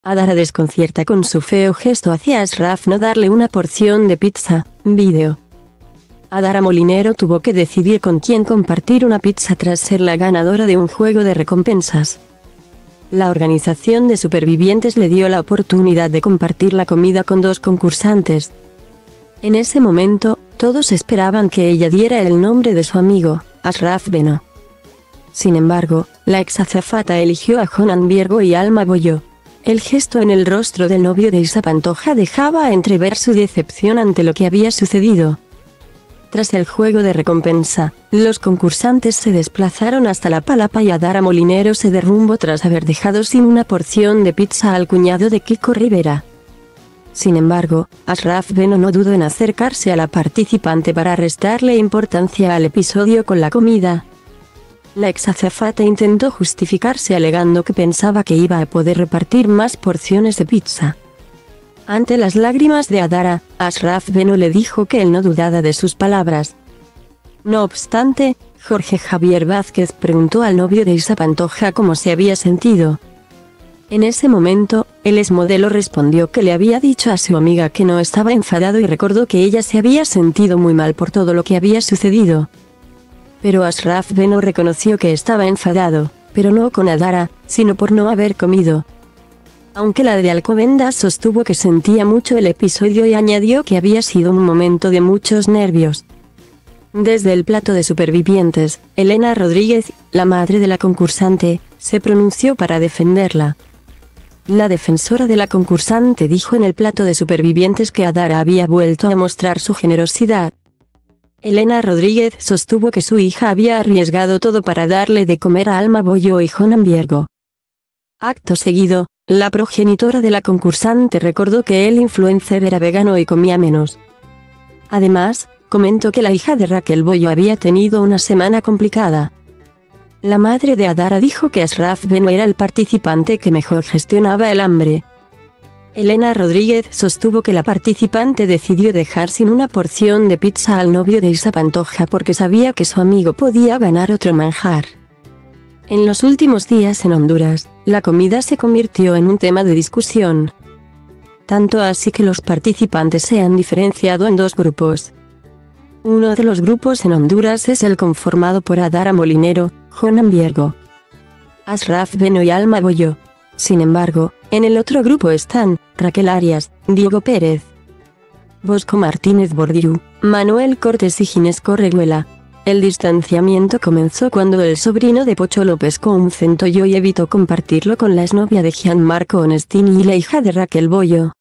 Adara desconcierta con su feo gesto hacia Ashraf no darle una porción de pizza. Vídeo. Adara Molinero tuvo que decidir con quién compartir una pizza tras ser la ganadora de un juego de recompensas. La organización de supervivientes le dio la oportunidad de compartir la comida con dos concursantes. En ese momento, todos esperaban que ella diera el nombre de su amigo, Ashraf Beno. Sin embargo, la exazafata eligió a Jonan Viergo y Alma Boyo. El gesto en el rostro del novio de Isa Pantoja dejaba entrever su decepción ante lo que había sucedido. Tras el juego de recompensa, los concursantes se desplazaron hasta la palapa y Adara Molinero se derrumbó tras haber dejado sin una porción de pizza al cuñado de Kiko Rivera. Sin embargo, Ashraf Beno no dudó en acercarse a la participante para restarle importancia al episodio con la comida. La exazafata intentó justificarse alegando que pensaba que iba a poder repartir más porciones de pizza. Ante las lágrimas de Adara, Ashraf Beno le dijo que él no dudaba de sus palabras. No obstante, Jorge Javier Vázquez preguntó al novio de Isa Pantoja cómo se había sentido. En ese momento, el exmodelo respondió que le había dicho a su amiga que no estaba enfadado y recordó que ella se había sentido muy mal por todo lo que había sucedido. Pero Ashraf Beno reconoció que estaba enfadado, pero no con Adara, sino por no haber comido. Aunque la de Alcobendas sostuvo que sentía mucho el episodio y añadió que había sido un momento de muchos nervios. Desde el plato de supervivientes, Elena Rodríguez, la madre de la concursante, se pronunció para defenderla. La defensora de la concursante dijo en el plato de supervivientes que Adara había vuelto a mostrar su generosidad. Elena Rodríguez sostuvo que su hija había arriesgado todo para darle de comer a Alma Boyo y Jonan Viergo. Acto seguido, la progenitora de la concursante recordó que el influencer era vegano y comía menos. Además, comentó que la hija de Raquel Boyo había tenido una semana complicada. La madre de Adara dijo que Ashraf Beno era el participante que mejor gestionaba el hambre. Elena Rodríguez sostuvo que la participante decidió dejar sin una porción de pizza al novio de Isa Pantoja porque sabía que su amigo podía ganar otro manjar. En los últimos días en Honduras, la comida se convirtió en un tema de discusión. Tanto así que los participantes se han diferenciado en dos grupos. Uno de los grupos en Honduras es el conformado por Adara Molinero, Jonan Viergo, Ashraf Beno y Alma Boyo. Sin embargo, en el otro grupo están Raquel Arias, Diego Pérez, Bosco Martínez Bordiú, Manuel Cortés y Ginés Correguela. El distanciamiento comenzó cuando el sobrino de Pocho López con un centollo y evitó compartirlo con la exnovia de Gianmarco Onestini y la hija de Raquel Boyo.